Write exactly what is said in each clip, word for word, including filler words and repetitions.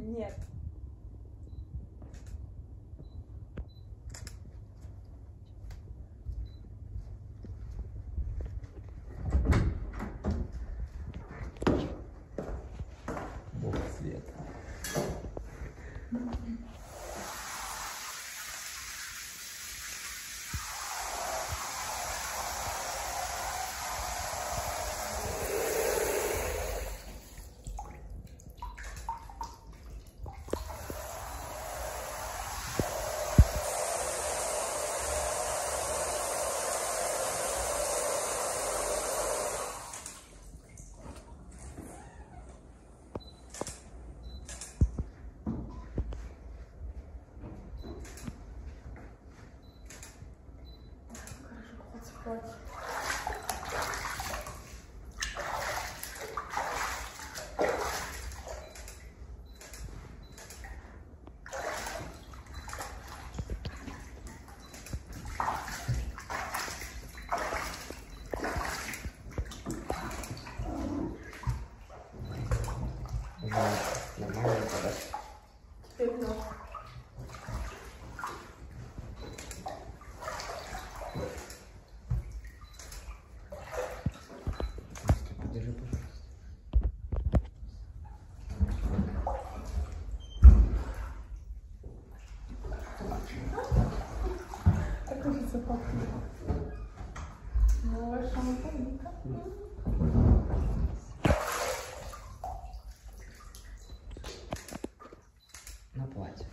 Нет. Бог света. Хорошо, Нормально, да? теперь нож. Держи, пожалуйста. Так уже запахло. Новая шампунька. На платье.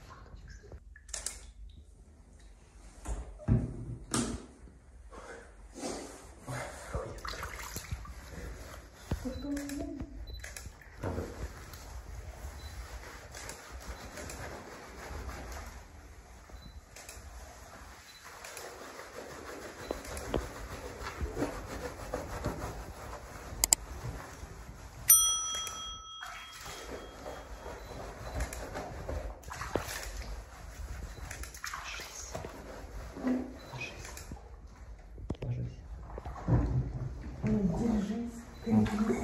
Держись, крепись.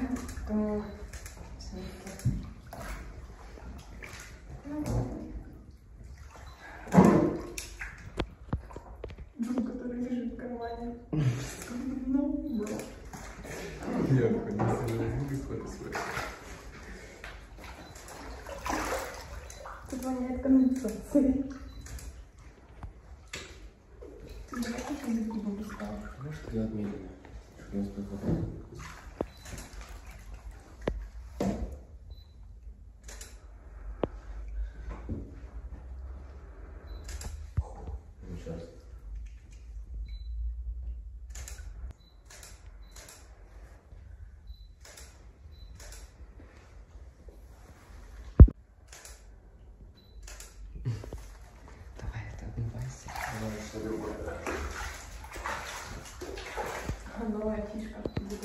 Друг, который лежит в кармане. Ну, да. Я такой не сильно сфотографирую. Тут воняет конденсацией. Ты не хочешь, чтобы я тебе пускала? Может, я отмерила. Я успокоюсь. Сейчас. Давай, это обмывайся. Давай, что другое. Новая фишка.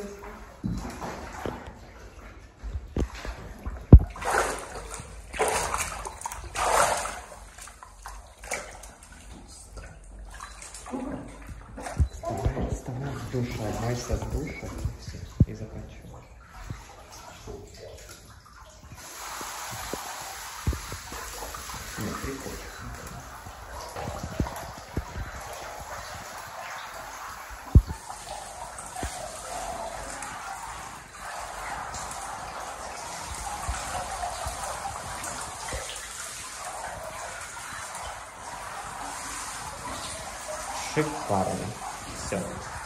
Вставай, вставай с душа, одевайся с душа и все, и заканчивай. Нет, прикольно. Шикарно. Все.